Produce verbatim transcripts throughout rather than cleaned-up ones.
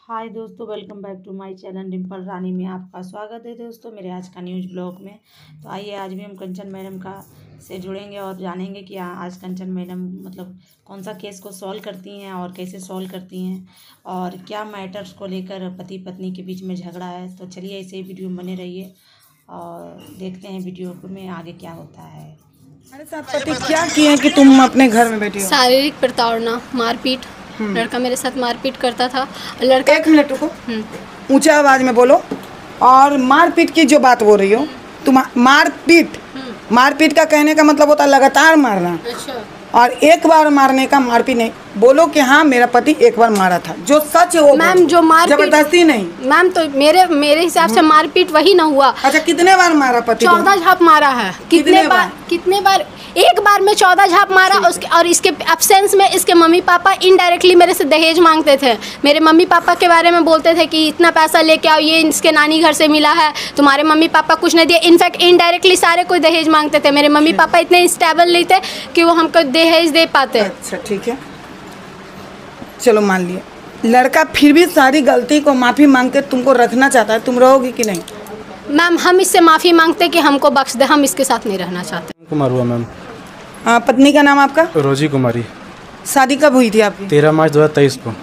हाय दोस्तों, welcome back to my channel Dimple Rani में आपका स्वागत है दोस्तों मेरे आज का न्यूज़ ब्लॉग में। तो आइए आज भी हम कंचन मैडम का से जुड़ेंगे और जानेंगे कि आज कंचन मैडम मतलब कौन सा केस को सॉल्व करती हैं और कैसे सॉल्व करती हैं और क्या मैटर्स को लेकर पति पत्नी के बीच में झगड़ा है। तो चलिए ऐसे ही वीडियो में बने रहिए और देखते हैं वीडियो में आगे क्या होता है। हमारे साथ पति क्या किए हैं कि तुम अपने घर में बैठी हो? शारीरिक प्रताड़ना, मारपीट। लड़का मेरे साथ मारपीट करता था। लड़का एक मिनट रुको, ऊंचा आवाज में बोलो। और मारपीट की जो बात बोल रही हो तुम, मारपीट मारपीट का कहने का मतलब होता है लगातार मारना। अच्छा। और एक बार मारने का मारपीट नहीं। बोलो कि हाँ मेरा पति एक बार मारा था, जो सच है वो मैम। जो मार जबरदस्ती नहीं मैम, तो मेरे मेरे हिसाब से मारपीट वही ना हुआ। अच्छा, कितने बार मारा पति? चौदह झाप मारा है। कितने बार कितने बार एक बार में चौदह झाप मारा। उसके और इसके एब्सेंस में इसके मम्मी पापा इनडायरेक्टली मेरे से दहेज मांगते थे। मेरे मम्मी पापा के बारे में बोलते थे कि इतना पैसा लेके आओ, ये इसके नानी घर से मिला है, तुम्हारे मम्मी पापा कुछ नहीं दिए। इनफैक्ट इनडायरेक्टली सारे कोई दहेज मांगते थे। मेरे मम्मी पापा इतने स्टेबल नहीं थे कि वो हमको दहेज दे पाते। अच्छा ठीक है, चलो मान लिया। लड़का फिर भी सारी गलती को माफ़ी मांग के तुमको रखना चाहता है, तुम रहोगी कि नहीं? मैम, हम इससे माफ़ी मांगते कि हमको बख्श दे, हम इसके साथ नहीं रहना चाहते। कुमार हुआ मैम। हाँ, पत्नी का नाम आपका? रोजी कुमारी। शादी कब हुई थी आपकी? तेरह मार्च दो हज़ार तेईस को।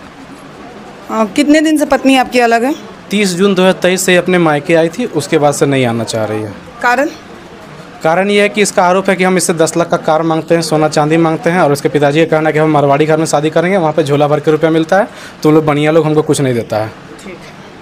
आ, कितने दिन से पत्नी आपकी अलग है? तीस जून दो हज़ार तेईस से अपने मायके आई थी, उसके बाद से नहीं आना चाह रही है। कारण? कारण ये है कि इसका आरोप है कि हम इससे दस लाख का कार मांगते हैं, सोना चांदी मांगते हैं, और उसके पिताजी का कहना है कि हम मारवाड़ी घर में शादी करेंगे, वहाँ पे झोला भर के रुपया मिलता है, तो लोग बढ़िया लोग हमको कुछ नहीं देता है। ठीक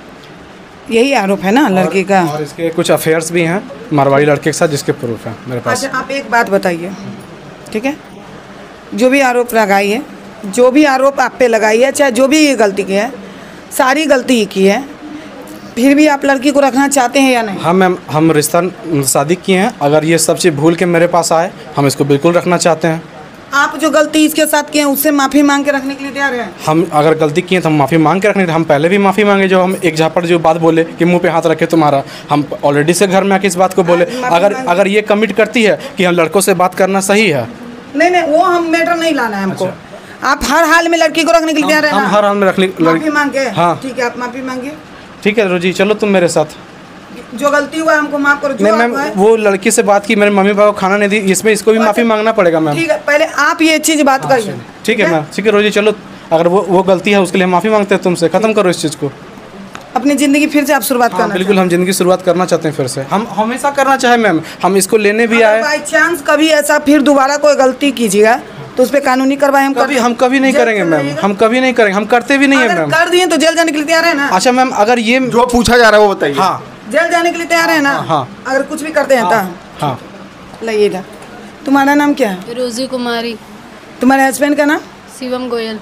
है, यही आरोप है ना लड़की का? और इसके कुछ अफेयर्स भी हैं मारवाड़ी लड़के के साथ, जिसके प्रूफ है मेरे पास। अच्छा, आप एक बात बताइए, ठीक है? जो भी आरोप लगाई है, जो भी आरोप आप पे लगाई है, चाहे जो भी ये गलती की है, सारी गलती ही की है, फिर भी आप लड़की को रखना चाहते हैं या नहीं? हाँ मैम, हम रिश्ता शादी किए हैं। अगर ये सब चीज़ भूल के मेरे पास आए, हम इसको बिल्कुल रखना चाहते हैं। आप जो गलती इसके साथ किए हैं उससे माफ़ी मांग के रखने के लिए तैयार हैं? हम अगर गलती किए तो हम माफ़ी मांग के रखने, हम पहले भी माफ़ी मांगे। जो हम एक झापड़ जो बात बोले कि मुंह पे हाथ रखे तुम्हारा, हम ऑलरेडी से घर में आके इस बात को बोले। अगर अगर ये कमिट करती है कि हम लड़कों से बात करना सही है, नहीं नहीं, वो हम मैटर नहीं लाना है हमको। आप हर हाल में लड़की को रखने के लिए तैयार हैं? हम हर हाल में रखने माफ़ी मांग के। हाँ ठीक है, आप माफ़ी मांगिए। ठीक है रोजी, चलो तुम मेरे साथ। जो गलती हुआ हमको माफ करो। नहीं मैम, वो लड़की से बात की, मेरे मम्मी पापा को खाना नहीं दी, इसमें इसको भी माफ़ी मांगना पड़ेगा मैम। ठीक है, पहले आप ये चीज़ बात करिए। ठीक है मैम, ठीक है रोजी, चलो। अगर वो वो गलती है उसके लिए माफ़ी मांगते हैं तुमसे, ख़त्म करो इस चीज़ को। अपनी ज़िंदगी फिर से आप शुरुआत करना? बिल्कुल, हम ज़िंदगी शुरुआत करना चाहते हैं फिर से। हम हमेशा करना चाहे मैम, हम इसको लेने भी आए। बाई चांस कभी ऐसा फिर दोबारा कोई गलती कीजिएगा तो उस पर कानूनी कार्रवाई हम कभी हम कभी नहीं करेंगे मैम, हम कभी नहीं करेंगे, हम करते भी नहीं है मैम। कर दिए तो जेल जाने के लिए तैयार है ना? अच्छा मैम, अगर ये जो पूछा जा रहा है वो बताइए। हाँ, जेल जाने के लिए तैयार है ना? हाँ। अगर कुछ भी करते हैं तो हाँ। लाइए इधर। तुम्हारा नाम क्या है? रोजी कुमारी। तुम्हारे हस्बैंड का नाम? शिवम गोयल।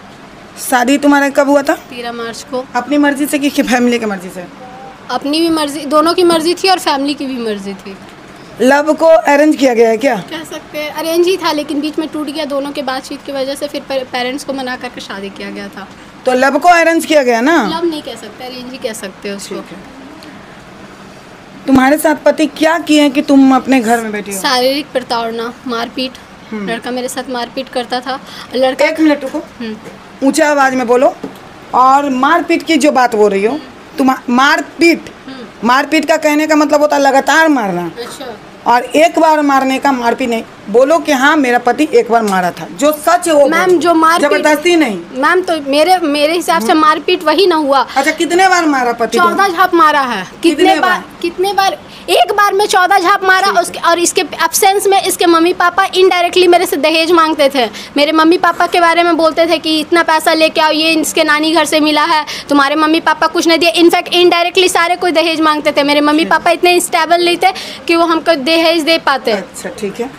शादी तुम्हारा कब हुआ था? तेरह मार्च को। अपनी मर्जी से कि फैमिली की मर्जी से? अपनी भी मर्जी, दोनों की मर्जी थी और फैमिली की भी मर्जी थी। लव को अरेंज किया गया है क्या? कह सकते हैं अरेंज ही था, लेकिन बीच में टूट गया दोनों के बातचीत की वजह से। फिर पेरेंट्स को मना करके शादी किया गया था। तो लव को अरेंज किया गया ना? लव नहीं कह सकते, अरेंज ही कह सकते हो उसको। तुम्हारे साथ पति क्या किए हैं कि तुम अपने घर में बैठी हो? शारीरिक प्रताड़ना, मारपीट। लड़का मेरे साथ मारपीट करता था। लड़का एक मिनट रुको, ऊंचा आवाज में बोलो। और मारपीट की जो बात बोल रही हो तुम, मारपीट मारपीट का कहने का मतलब होता है लगातार मारना। अच्छा। और एक बार मारने का मारपीट नहीं। बोलो कि हाँ मेरा पति एक बार मारा था, जो सच है वो मैम। जो मार जबरदस्ती नहीं। मैम, तो मेरे मेरे हिसाब से मारपीट वही ना हुआ। अच्छा, कितने बार मारा पति? चौदह झाप मारा है। कितने बार कितने बार एक बार में चौदह झाप मारा। उसके और इसके एब्सेंस में इसके मम्मी पापा इनडायरेक्टली मेरे से दहेज मांगते थे। मेरे मम्मी पापा के बारे में बोलते थे कि इतना पैसा लेके आओ, ये इसके नानी घर से मिला है, तुम्हारे मम्मी पापा कुछ नहीं दिए। इनफैक्ट इनडायरेक्टली सारे कोई दहेज मांगते थे। मेरे मम्मी पापा इतने स्टेबल नहीं थे कि वो हमको दहेज दे पाते। अच्छा ठीक है,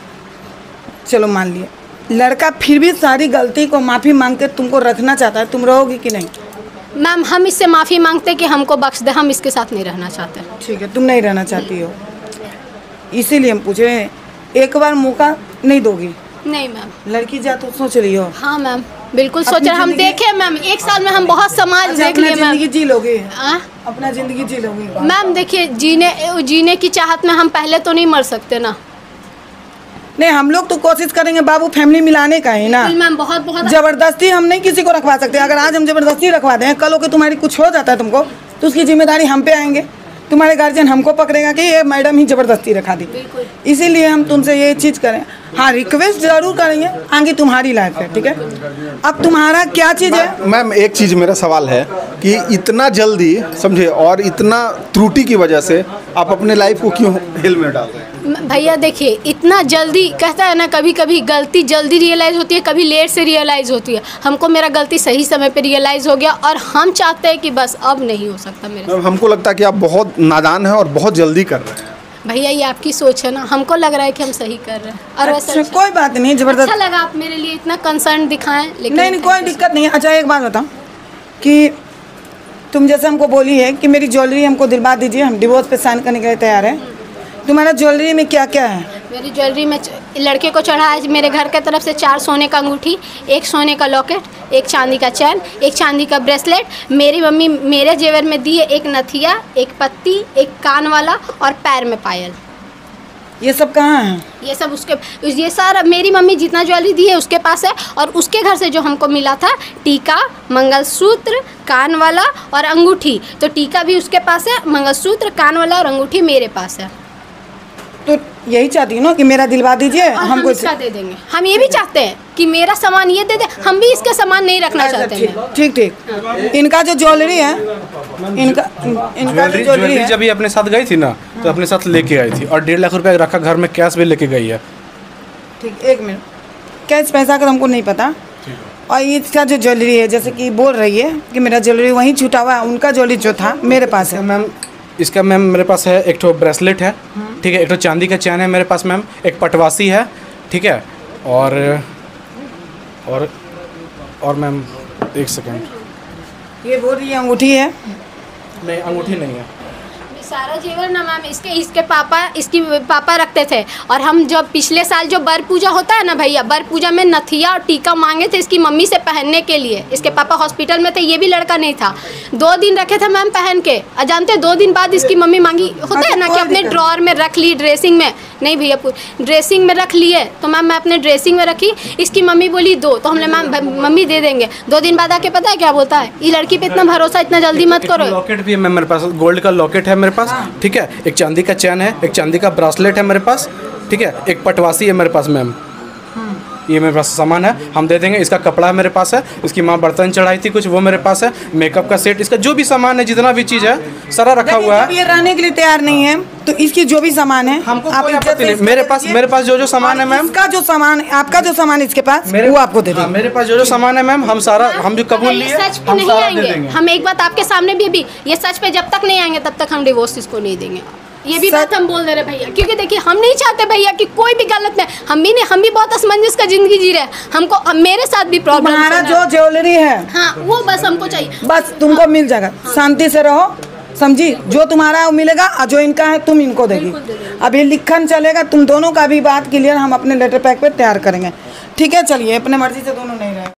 चलो मान लिया। लड़का फिर भी सारी गलती को माफ़ी मांग के तुमको रखना चाहता है, तुम रहोगी कि नहीं? मैम, हम इससे माफ़ी मांगते कि हमको बख्श दे, हम इसके साथ नहीं रहना चाहते। ठीक है, तुम नहीं रहना चाहती हो, इसीलिए हम पूछ रहे हैं। एक बार मौका नहीं दोगी? नहीं मैम। लड़की जा तो सोच रही हो? हाँ मैम, बिल्कुल सोच रहे। हम देखे मैम, एक साल में हम बहुत समाज अच्छा, देख लिए मैम। जिंदगी जी लोगे? हाँ अपना जिंदगी जी लोगे मैम। देखिए, जीने जीने की चाहत में हम पहले तो नहीं मर सकते ना। नहीं, हम लोग तो कोशिश करेंगे बाबू फैमिली मिलाने का है ना। मैम बहुत बहुत जबरदस्ती हम नहीं किसी को रखवा सकते। अगर आज हम जबरदस्ती रखवा दें, कल को तुम्हारी कुछ हो जाता है तुमको, तो उसकी जिम्मेदारी हम पे आएंगे। तुम्हारे गार्जियन हमको पकड़ेगा कि ये मैडम ही जबरदस्ती रखा दी। इसीलिए हम तुमसे ये चीज़ करें। हाँ, रिक्वेस्ट जरूर करेंगे, आगे तुम्हारी लाइफ है, ठीक है। अब तुम्हारा क्या चीज़ है मैम? एक चीज़ मेरा सवाल है कि इतना जल्दी समझे और इतना त्रुटि की वजह से आप अपने लाइफ को क्यों हिल में डाल रहे हैं? भैया देखिए, इतना जल्दी कहता है ना, कभी कभी गलती जल्दी रियलाइज़ होती है, कभी लेट से रियलाइज़ होती है। हमको मेरा गलती सही समय पे रियलाइज़ हो गया और हम चाहते हैं कि बस अब नहीं हो सकता मेरे साथ। हमको लगता है कि आप बहुत नादान हैं और बहुत जल्दी कर रहे हैं। भैया ये आपकी सोच है ना, हमको लग रहा है कि हम सही कर रहे हैं। और वैसे अच्छा, कोई बात नहीं, जबरदस्त अच्छा लगा आप मेरे लिए इतना कंसर्न दिखाएं, लेकिन नहीं नहीं कोई दिक्कत नहीं है। अच्छा एक बात बताओ कि तुम जैसे हमको बोली है कि मेरी ज्वेलरी हमको दिलवा दीजिए, हम डिवोर्स पे साइन करने के लिए तैयार हैं। तुम्हारा ज्वेलरी में क्या क्या है? मेरी ज्वेलरी में लड़के को चढ़ा है मेरे घर के तरफ से चार सोने का अंगूठी, एक सोने का लॉकेट, एक चांदी का चैन, एक चांदी का ब्रेसलेट। मेरी मम्मी मेरे जेवर में दी है एक नथिया, एक पत्ती, एक कान वाला और पैर में पायल। ये सब कहाँ है? ये सब उसके, ये सारा मेरी मम्मी जितना ज्वेलरी दी है उसके पास है। और उसके घर से जो हमको मिला था टीका, मंगलसूत्र, कान वाला और अंगूठी, तो टीका भी उसके पास है, मंगलसूत्र, कान वाला और अंगूठी मेरे पास है। तो यही चाहती हूँ ना कि मेरा दिलवा दीजिए, हम हमको इसका दे देंगे। हम ये भी चाहते हैं कि मेरा सामान ये दे दे, हम भी इसका सामान नहीं रखना चाहते हैं। ठीक ठीक। इनका जो ज्वेलरी है, इनका इनका जो ज्वेलरी है, जब ये अपने साथ गई थी ना, तो अपने साथ लेके आई थी और डेढ़ लाख रुपए रखा घर में, कैश भी लेके गई है। ठीक, एक मिनट, कैश पैसा का हमको नहीं पता। और इसका जो ज्वेलरी है, जैसे कि बोल रही है कि मेरा ज्वेलरी वहीं छूटा हुआ है, उनका ज्वेलरी जो था मेरे पास है। मैम इसका मैम मेरे पास है एक तो ब्रेसलेट है, ठीक है, एक तो चांदी का चैन है मेरे पास मैम, एक पटवासी है, ठीक है, और और और मैम एक सेकंड, ये बोल रही है अंगूठी है। नहीं अंगूठी नहीं है। सारा जेवर ना मैम इसके इसके पापा इसकी पापा रखते थे। और हम जब पिछले साल जो बर पूजा होता है ना भैया, बर पूजा में नथिया और टीका मांगे थे इसकी मम्मी से पहनने के लिए। इसके पापा हॉस्पिटल में थे, ये भी लड़का नहीं था। दो दिन रखे थे मैम पहन के, और जानते दो दिन बाद इसकी मम्मी मांगी। होता है ना कि अपने ड्रॉर में रख ली, ड्रेसिंग में नहीं भैया, ड्रेसिंग में रख लिए। तो मैम मैं अपने ड्रेसिंग में रखी, इसकी मम्मी बोली दो, तो हमने मैम मम्मी दे देंगे। दो दिन बाद आके पता है क्या बोलता है, ये लड़की पे इतना भरोसा, इतना जल्दी मत करो। लॉकेट भी है मैम मेरे पास, गोल्ड का लॉकेट है मेरे पास, ठीक है, एक चांदी का चैन है, एक चांदी का ब्रासलेट है मेरे पास, ठीक है, एक पटवासी है मेरे पास मैम। ये मेरे पास सामान है, हम दे देंगे। इसका कपड़ा मेरे पास है, इसकी माँ बर्तन चढ़ाई थी कुछ, वो मेरे पास है। मेकअप का सेट, इसका जो भी सामान है, जितना भी चीज़ है सारा रखा हुआ है। ये रहने के लिए तैयार नहीं है, तो इसकी जो भी सामान है हमको आप कोई इज्जत आपत्ति से नहीं। मेरे पास मेरे पास जो जो सामान है मैम, इसका जो सामान, आपका जो सामान इसके पास, वो आपको दे देंगे। मेरे पास जो जो सामान है मैम, हम सारा हम जो कबूल ये लिए सच पे हम नहीं सारा दे आएंगे। देंगे। हम एक बात आपके सामने भी अभी, ये सच पे जब तक नहीं आएंगे तब तक हम डिवोर्स इसको नहीं देंगे। ये भी बात हम बोल दे रहे भैया, क्योंकि देखिए हम नहीं चाहते भैया कि कोई भी गलत नहीं। हम भी नहीं, हम भी बहुत असमंजस का जिंदगी जी रहे हैं। हमको हम, मेरे साथ भी प्रॉब्लम तुम्हारा जो ज्वेलरी है, हाँ वो बस हमको चाहिए, बस तुमको मिल जाएगा। शांति से रहो, समझी, जो तुम्हारा है वो मिलेगा और जो इनका है तुम इनको देगी। अभी लिखन चलेगा, तुम दोनों का भी बात क्लियर हम अपने लेटर पैक पे तैयार करेंगे, ठीक है। चलिए, अपने मर्जी से दोनों नहीं